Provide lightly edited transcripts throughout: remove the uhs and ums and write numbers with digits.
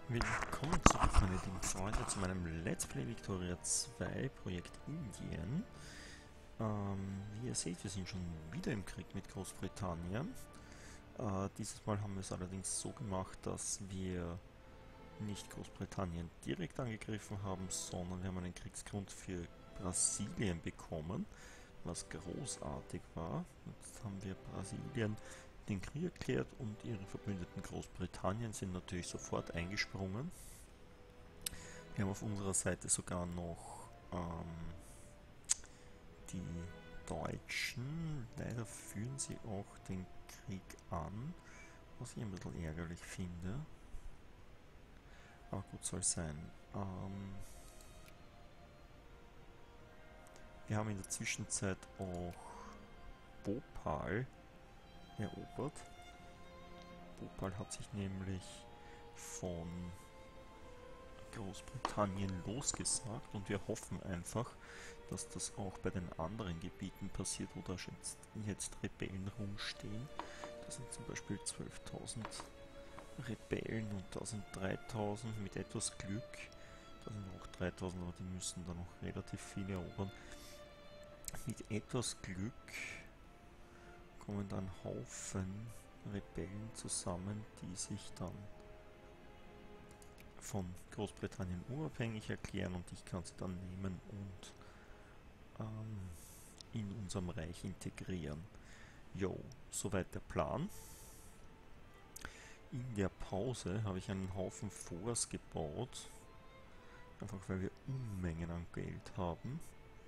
Willkommen zurück, meine lieben Freunde, zu meinem Let's Play Victoria 2 Projekt Indien. Wie ihr seht, wir sind schon wieder im Krieg mit Großbritannien. Dieses Mal haben wir es allerdings so gemacht, dass wir nicht Großbritannien direkt angegriffen haben, sondern wir haben einen Kriegsgrund für Brasilien bekommen, was großartig war. Jetzt haben wir Brasilien den Krieg erklärt und ihre Verbündeten Großbritannien sind natürlich sofort eingesprungen. Wir haben auf unserer Seite sogar noch die Deutschen. Leider führen sie auch den Krieg an, was ich ein bisschen ärgerlich finde. Aber gut, soll sein. Wir haben in der Zwischenzeit auch Bhopal erobert. Bhopal hat sich nämlich von Großbritannien losgesagt und wir hoffen einfach, dass das auch bei den anderen Gebieten passiert, wo da jetzt Rebellen rumstehen. Das sind zum Beispiel 12.000 Rebellen und da sind 3.000 mit etwas Glück. Da sind auch 3.000, aber die müssen da noch relativ viele erobern. Mit etwas Glück kommen dann Haufen Rebellen zusammen, die sich dann von Großbritannien unabhängig erklären und ich kann sie dann nehmen und in unserem Reich integrieren. Jo, soweit der Plan. In der Pause habe ich einen Haufen Forts gebaut, einfach weil wir Unmengen an Geld haben.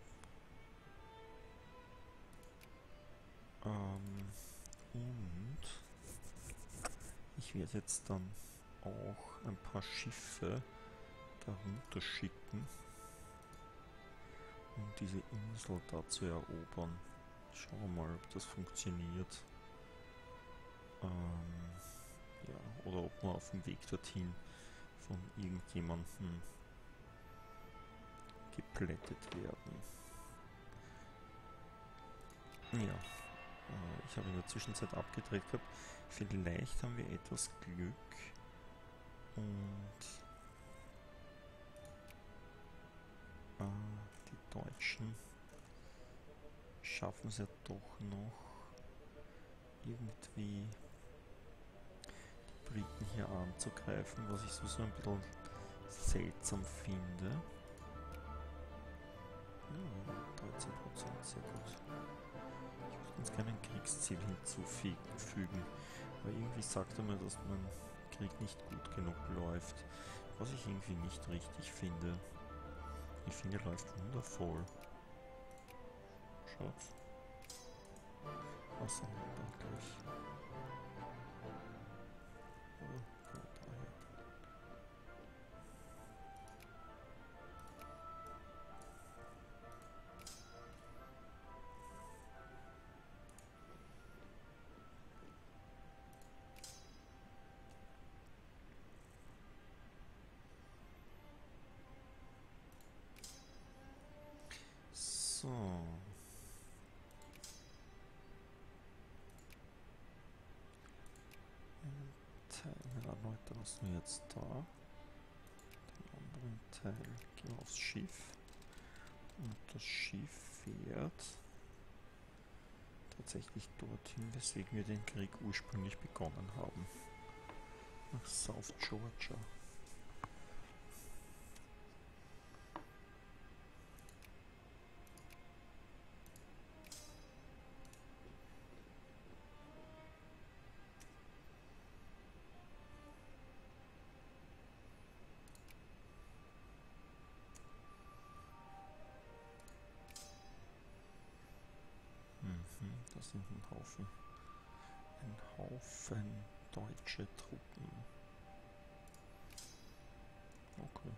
Und ich werde jetzt dann auch ein paar Schiffe darunter schicken, um diese Insel da zu erobern. Schauen wir mal, ob das funktioniert. Ja, oder ob wir auf dem Weg dorthin von irgendjemandem geplättet werden. Ja, ich habe in der Zwischenzeit abgedreht gehabt. Vielleicht haben wir etwas Glück und die Deutschen schaffen es ja doch noch irgendwie die Briten hier anzugreifen, was ich so ein bisschen seltsam finde. Ja, 13%, sehr gut. Ich würde ganz gerne ein Kriegsziel hinzufügen, aber irgendwie sagt er mir, dass mein Krieg nicht gut genug läuft, was ich irgendwie nicht richtig finde. Ich finde, er läuft wundervoll. Schaut. Wasser gleich. Oh, daher. So. Einen Teil der Leute lassen wir jetzt da. Den anderen Teil gehen wir aufs Schiff. Und das Schiff fährt tatsächlich dorthin, weswegen wir den Krieg ursprünglich begonnen haben. Nach South Georgia. Das sind ein Haufen deutsche Truppen. Okay.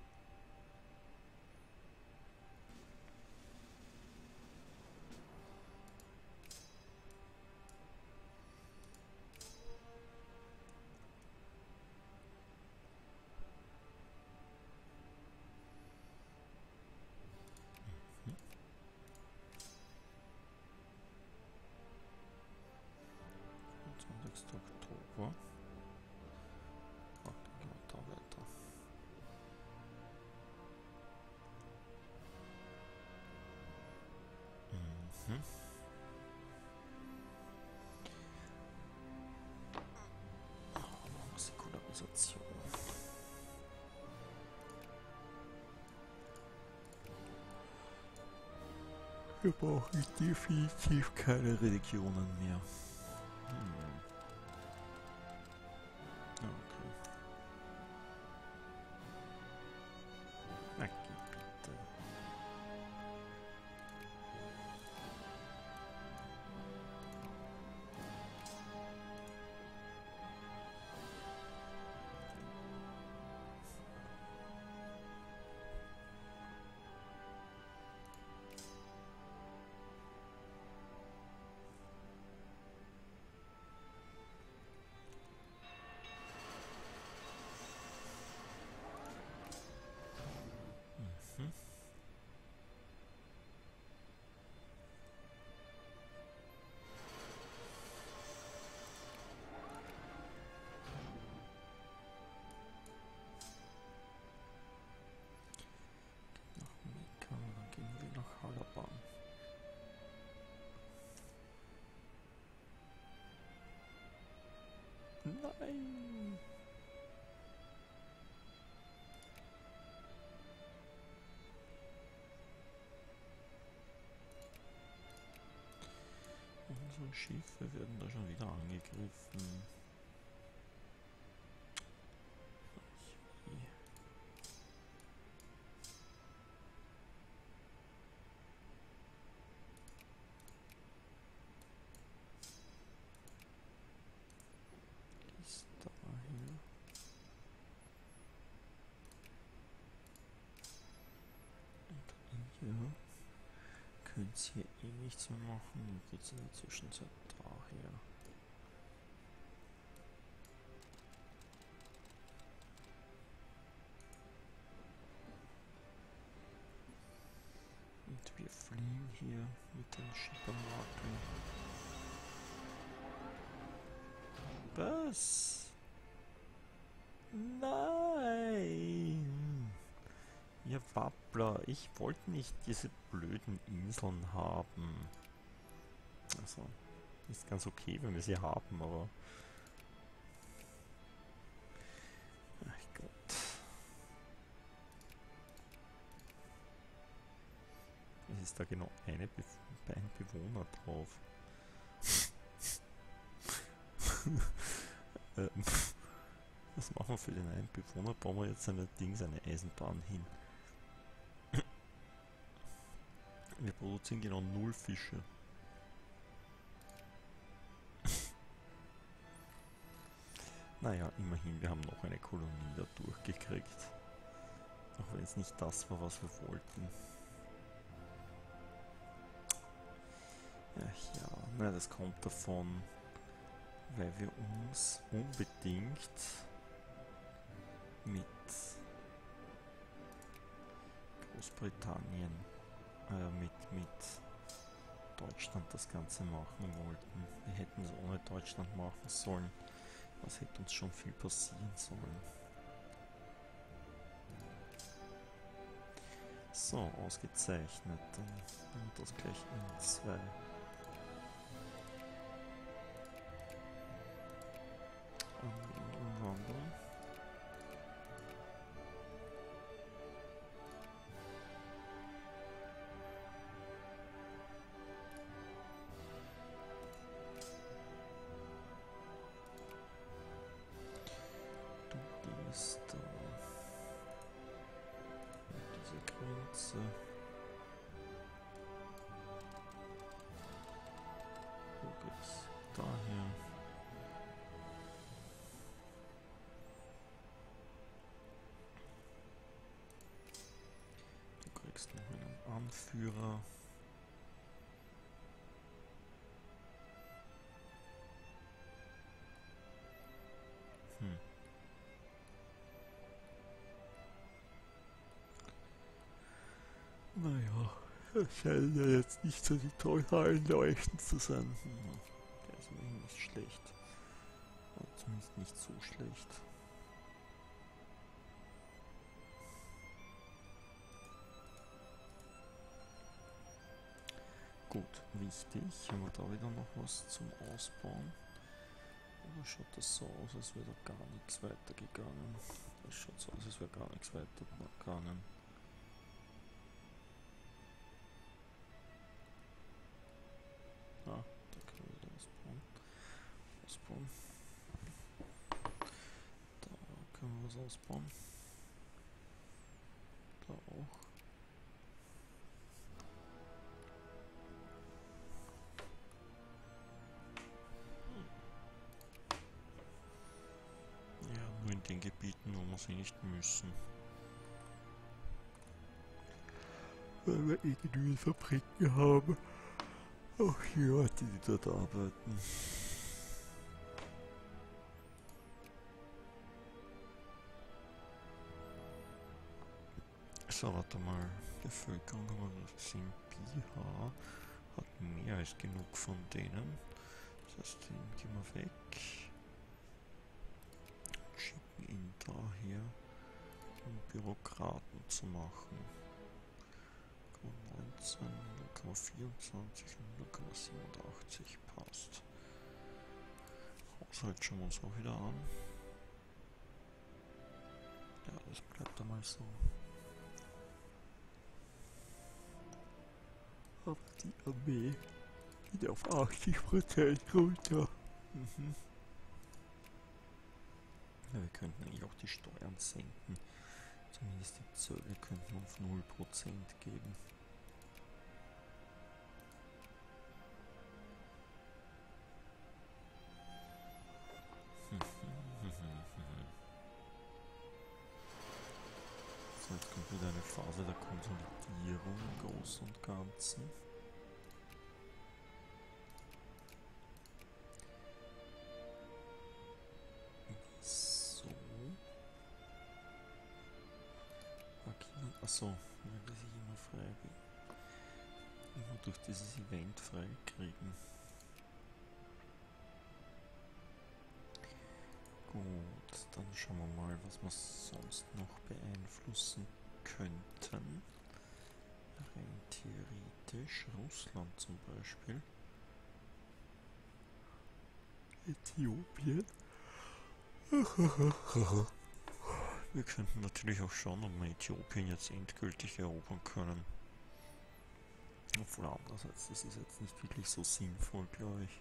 Hm. 20. Oktober. Mhm. Säkularisation. Wir brauchen definitiv keine Religionen mehr. Okay. Na, geh bitte. Mhm. Nach Mekka, dann gehen wir nach Halaban. Nein! Unsere Schiffe werden da schon wieder angegriffen. Ist da hier. Und hier könnt ihr eh nichts mehr machen. Und jetzt in der Zwischenzeit daher. Und wir fliehen hier mit den Schippermarken. Was? Nein! Ihr Wappler, ich wollte nicht diese blöden Inseln haben. Also, ist ganz okay, wenn wir sie haben, aber... Ach Gott. Es ist da genau ein Bewohner drauf. Was machen wir für den einen Bewohner? Bauen wir jetzt eine Eisenbahn hin. Wir produzieren genau 0 Fische. Naja, immerhin, wir haben noch eine Kolonie da durchgekriegt. Auch wenn es nicht das war, was wir wollten. Ach ja, na, das kommt davon, weil wir uns unbedingt mit Großbritannien, mit Deutschland das Ganze machen wollten. Wir hätten es ohne Deutschland machen sollen. Was hätte uns schon viel passieren sollen. So, ausgezeichnet. Dann haben wir das gleich in 2. Umwandeln. Du gehst da diese Grenze. Du gehst daher. Du kriegst noch einen Anführer. Naja, das scheint ja jetzt nicht so die totalen Leuchten zu sein. Der ist mir nicht schlecht. Oder zumindest nicht so schlecht. Gut, wichtig. Haben wir da wieder noch was zum Ausbauen? Oder schaut das so aus, als wäre da gar nichts weitergegangen? Das schaut so aus, als wäre gar nichts weitergegangen. Ah, da können wir wieder ausbauen. Ausbauen. Da können wir was ausbauen. Da auch. Ja, nur in den Gebieten, wo wir sie nicht müssen. Weil wir irgendwie Fabriken haben. Auch die Leute, die dort arbeiten. So, warte mal. Bevölkerung haben wir gesehen. Biha hat mehr als genug von denen. Das heißt, den gehen wir weg. Schicken ihn daher, um Bürokraten zu machen. 19, 0,24 und 0,87 passt. Haushalt schauen wir uns auch wieder an. Ja, das bleibt einmal so. Aber die Armee geht auf 80% runter. Ja, wir könnten eigentlich auch die Steuern senken. Zumindest die Zölle könnten wir auf 0% geben. So, jetzt kommt wieder eine Phase der Konsolidierung im Großen und Ganzen. So. Achso, weil wir sich immer frei immer durch dieses Event frei kriegen. Gut, dann schauen wir mal, was wir sonst noch beeinflussen könnten. Rein theoretisch Russland zum Beispiel. Äthiopien. Wir könnten natürlich auch schauen, ob wir Äthiopien jetzt endgültig erobern können. Obwohl andererseits, das ist jetzt nicht wirklich so sinnvoll, glaube ich.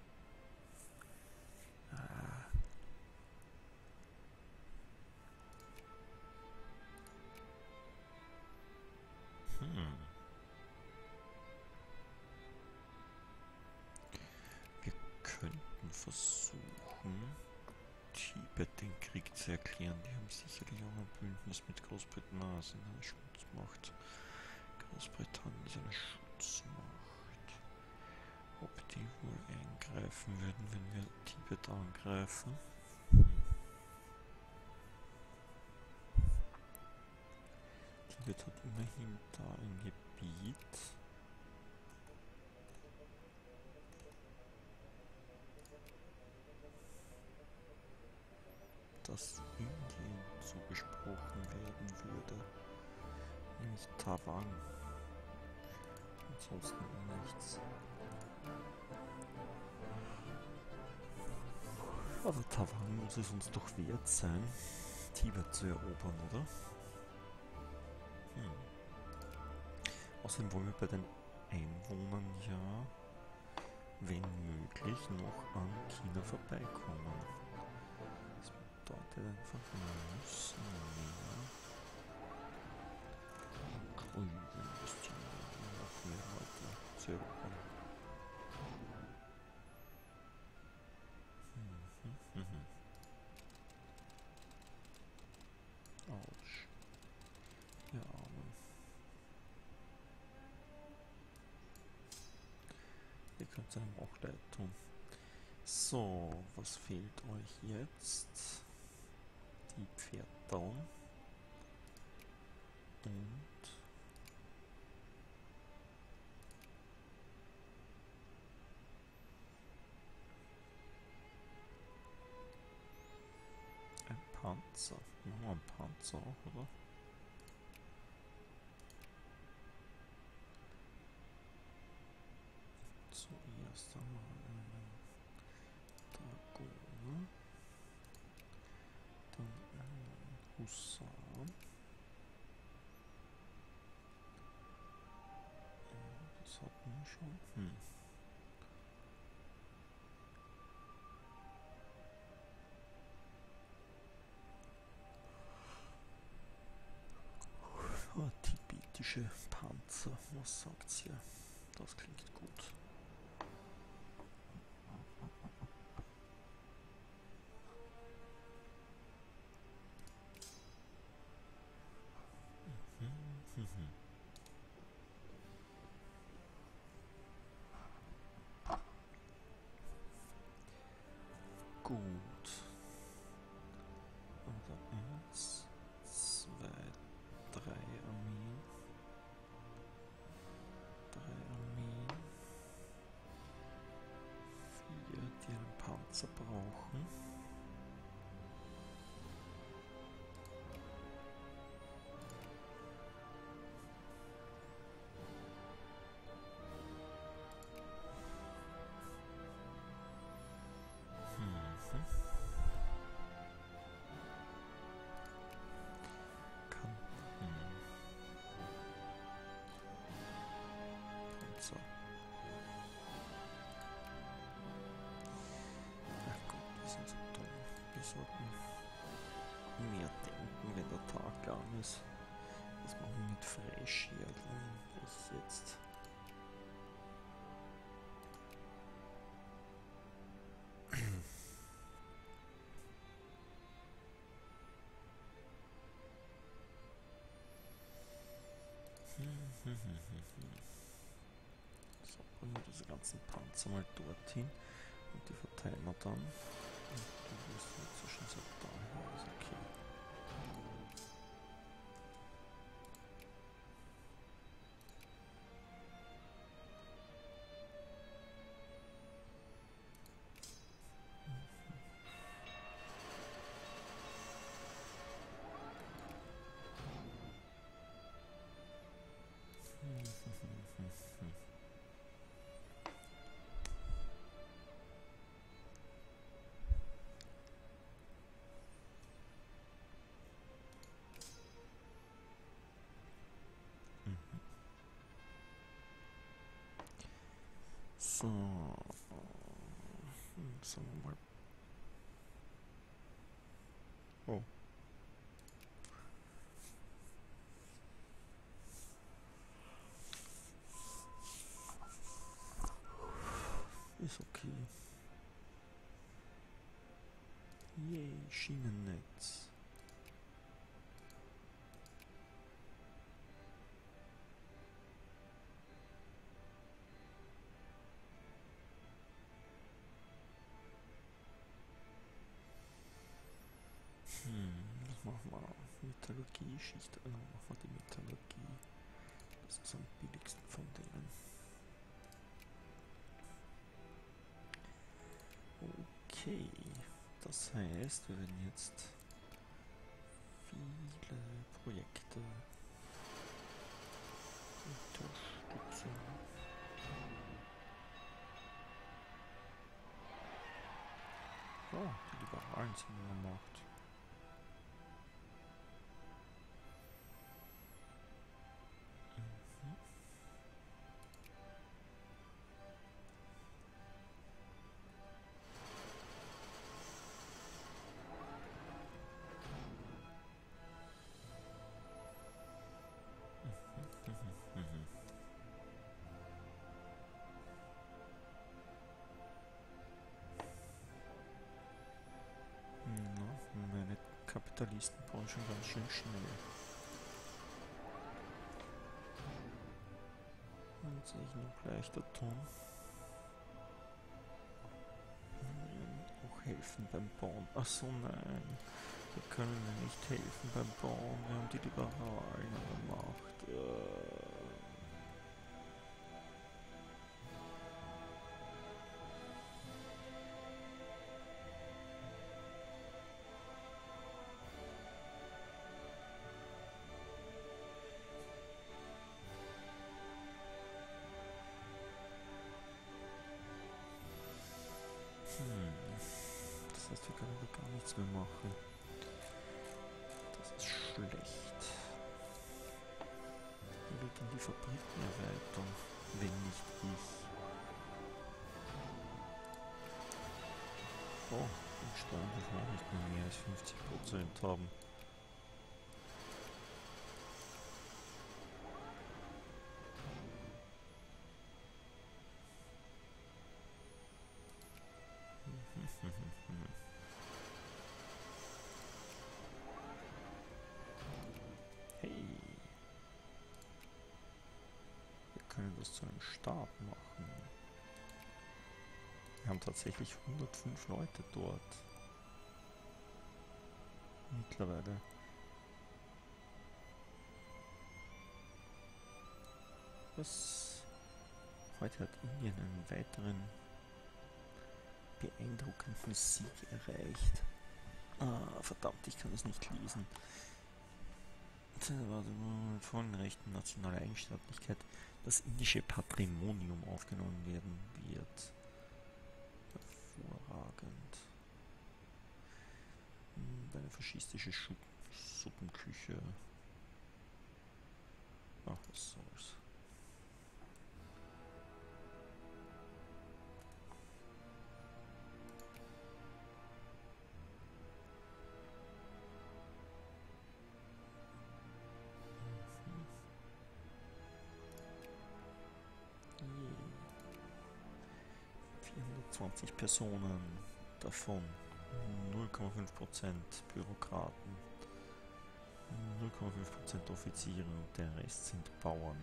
Wir könnten versuchen, Tibet den Krieg zu erklären. Die haben sicherlich auch ein Bündnis mit Großbritannien, also eine Schutzmacht. Großbritannien ist eine Schutzmacht. Ob die wohl eingreifen würden, wenn wir Tibet angreifen? Tibet hat immerhin da ein Gebiet. Das Indien zugesprochen werden würde. Nämlich Taiwan. Ansonsten nichts. Aber Taiwan muss es uns doch wert sein, Tibet zu erobern, oder? Außerdem wollen wir bei den Einwohnern ja, wenn möglich, noch an China vorbeikommen. Das bedeutet einfach, wir müssen mehr Grün investieren, um noch mehr Leute zu erobern. Autsch. Ja, Armen. Ihr könnt es einem auch leid tun. So, was fehlt euch jetzt? Die Pferdbaum und ein Panzer. Machen wir einen Panzer auch, oder? Hussar. Das hatten wir schon. Oh, tibetische Panzer, was sagt's hier? Das klingt gut. Gut. Also 1, 2, 3 Armeen. 3 Armeen. 4, die einen Panzer brauchen. So. Ach Gott, wir sind so dumm. Wir sollten mehr denken, wenn der Tag lang ist. Was machen wir mit Freischärlern? Ich jetzt. So, bringen wir diese ganzen Panzer mal dorthin und die verteilen wir dann. Und du wirst in der Zwischenzeit daher, ist okay. So, sagen wir mal. Oh. Ist okay. Yay, Schienennetz. Was machen wir? Metallurgie, Schicht, machen wir die Metallurgie. Das ist am billigsten von denen. Okay, das heißt, wir werden jetzt viele Projekte unterstützen. Oh, die Liberalen sind in der Macht. Meine Kapitalisten bauen schon ganz schön schnell. Und soll ich noch leichter tun? Auch helfen beim Bauen. Achso, nein. Wir können mir nicht helfen beim Bauen. Wir haben die Liberalen an der Macht. Das heißt, wir können da gar nichts mehr machen. Das ist schlecht. Wer will denn die Fabrikenerweiterung, wenn nicht ich? Oh, im Strom dürfen auch nicht mehr als 50% haben. Hey, wir können das zu einem Stab machen. Wir haben tatsächlich 105 Leute dort. Mittlerweile. Was? Heute hat Indien einen weiteren beeindruckenden Sieg erreicht. Ah, verdammt, ich kann das nicht lesen. Mit vollen Rechten nationaler Eigenstaatlichkeit das indische Patrimonium aufgenommen werden wird. Hervorragend. Eine faschistische Suppenküche. Ach, was soll's. Yeah. 420 Personen, davon 0,5% Bürokraten, 0,5% Offiziere und der Rest sind Bauern.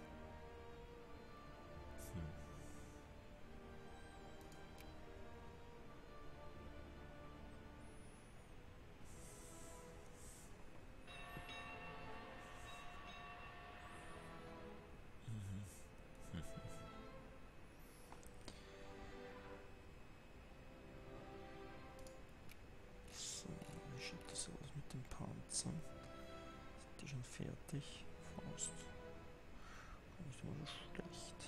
So, wie sieht das aus mit den Panzern? Sind die schon fertig? Fast. Nicht mal so schlecht.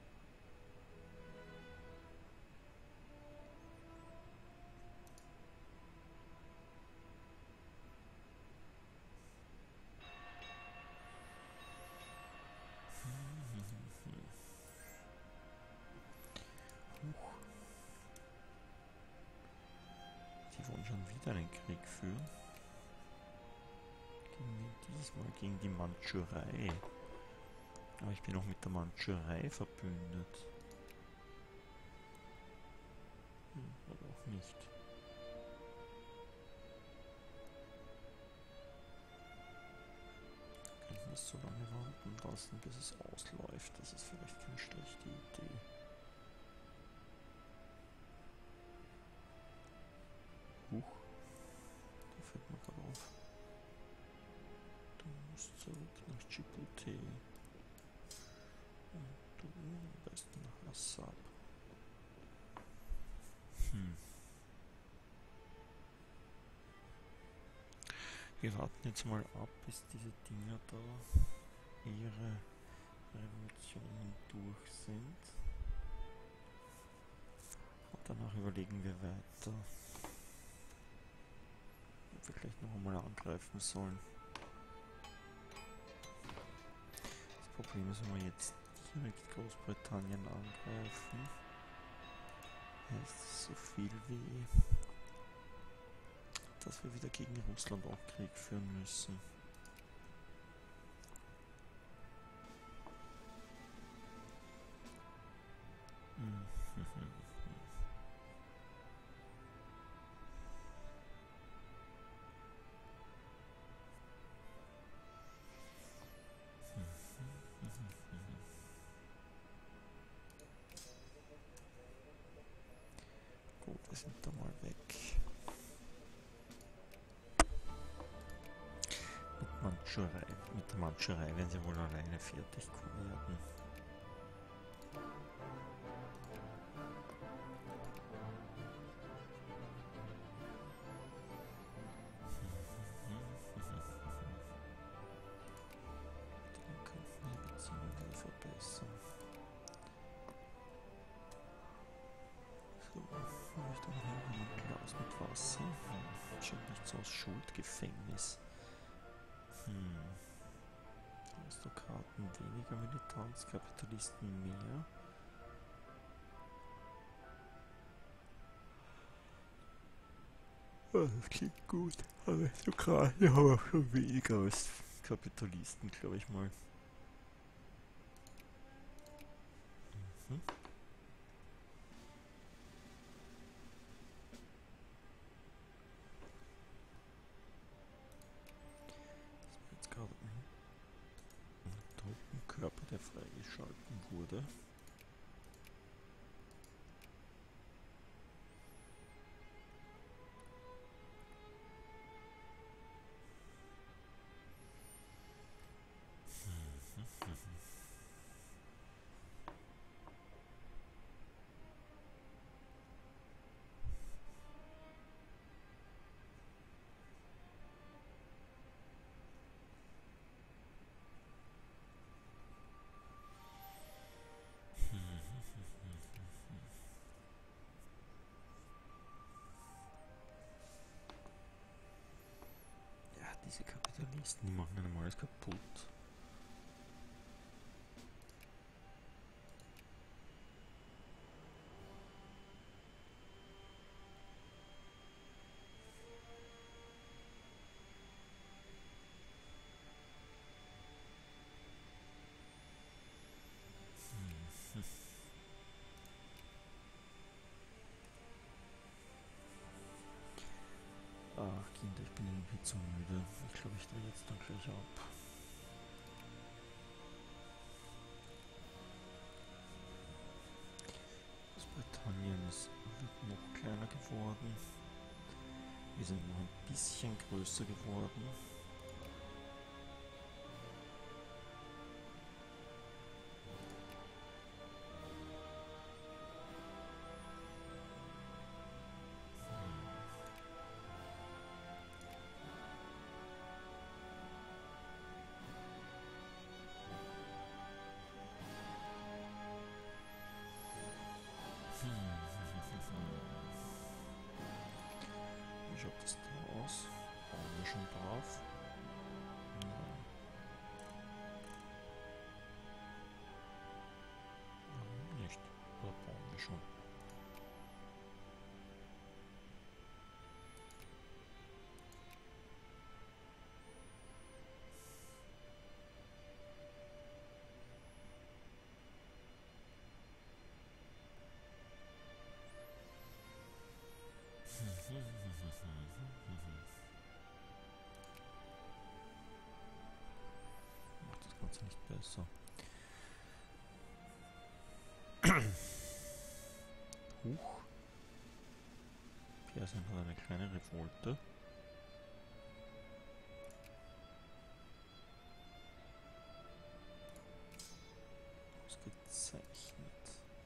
Die wollen schon wieder einen Krieg führen. Diesmal gegen die Mandschurei. Aber ich bin auch mit der Mandschurei verbündet. Oder auch nicht. Könnten wir es so lange warten lassen, bis es ausläuft. Das ist vielleicht keine schlechte Idee. Huch. Da fällt mir gerade auf. Du musst zurück nach Djibouti. Und du am besten nach Assab. Wir warten jetzt mal ab, bis diese Dinger da ihre Revolutionen durch sind. Und danach überlegen wir weiter, ob wir gleich noch einmal angreifen sollen. Das Problem ist, wenn wir jetzt direkt Großbritannien angreifen, heißt so viel wie, dass wir wieder gegen Russland auch Krieg führen müssen. Gut, wir sind da mal weg. Mit der Mandschurei werden sie wohl alleine fertig werden. Dann könnten wir die Beziehungen verbessern. So, habe ich da noch ein Glas mit Wasser? Schaut nicht so aus, Schuldgefängnis. Tanzkapitalisten mehr. Ja, das klingt gut. Aristokraten haben auch schon weniger als Kapitalisten, glaube ich mal. Mhm. Jetzt gerade ein Truppenkörper, der freigeschalten wurde. Ja, diese Kapitalisten, die machen einem alles kaputt. Ach, Kinder, ich bin irgendwie zu müde. Ich glaube, ich drehe jetzt dann gleich ab. Großbritannien wird noch kleiner geworden. Wir sind noch ein bisschen größer geworden. Wie schaut das da aus? Bauen wir schon drauf? Nein. Warum nicht? Oder bauen wir schon? Macht das Ganze nicht besser. Huch. Persien hat eine kleine Revolte. Ausgezeichnet.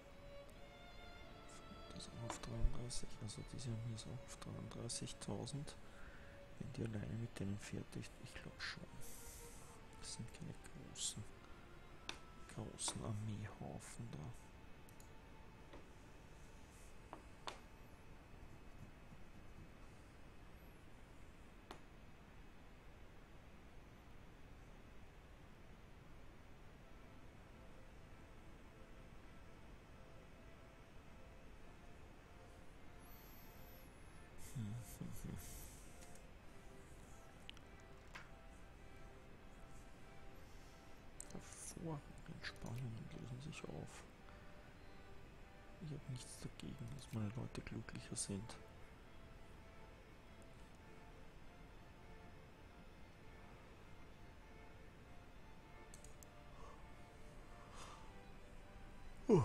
Das auf 33, also diese haben hier so auf 33.000. Wenn die alleine mit denen fertig, ich glaube schon. Das sind keine großen Armeehaufen da. Hervorragend, Spannungen lösen sich auf. Ich habe nichts dagegen, dass meine Leute glücklicher sind. Gut.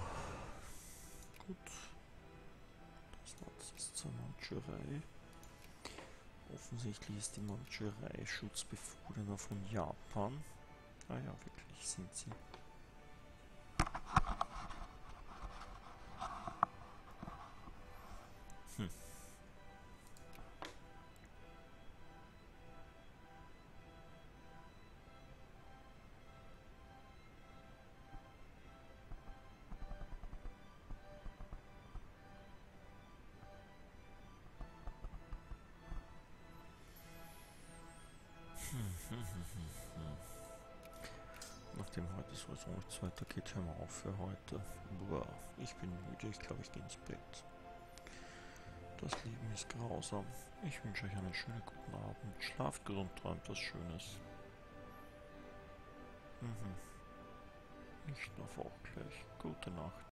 Das war das zur Mandschurei. Offensichtlich ist die Mandschurei Schutzbefohlener von Japan. Ah ja, wirklich sind sie. Macht nachdem heute sowieso nichts weitergeht, hören wir auf für heute. Boah, ich bin müde, ich glaube, ich gehe ins Bett. Das Leben ist grausam. Ich wünsche euch einen schönen guten Abend. Schlaft gut und träumt was Schönes. Ich schlafe auch gleich. Gute Nacht.